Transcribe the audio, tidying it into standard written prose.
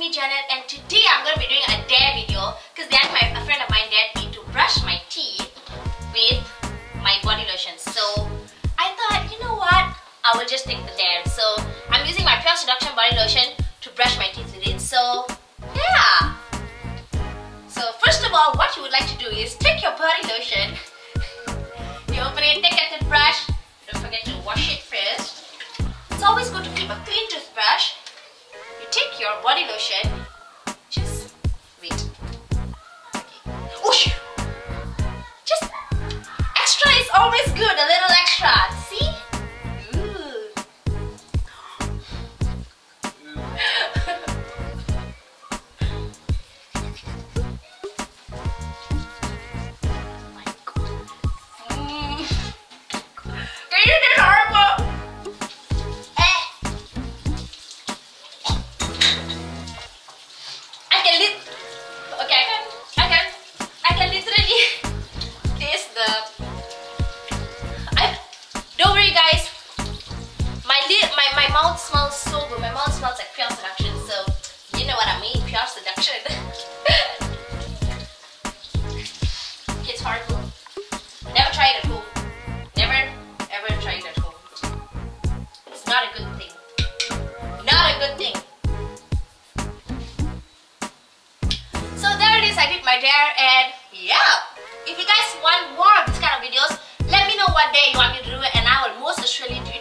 me, Janet, and today I'm going to be doing a dare video because then a friend of mine dared me to brush my teeth with my body lotion. So I thought, you know what, I will just take the dare. So I'm using my Pure Seduction body lotion to brush my teeth with it. So yeah. So first of all, what you would like to do is take your body lotion, you open it, take a toothbrush, don't forget to wash it first. It's always good to keep a clean toothbrush. You take your body lotion, just wait. Okay. Whoosh! Just extra is always good, a little extra. See? Ooh. My God. Can you do horrible? I can literally taste the. Don't worry, guys. My mouth smells so good. My mouth smells like Pure Seduction. So you know what I mean, Pure Seduction. It's horrible. Never try it at home. Never ever try it at home. It's not a good thing. Not a good thing. So there it is, I did my dare, and yeah, if you guys want more of this kind of videos, let me know what day you want me to do it, and I will most assuredly do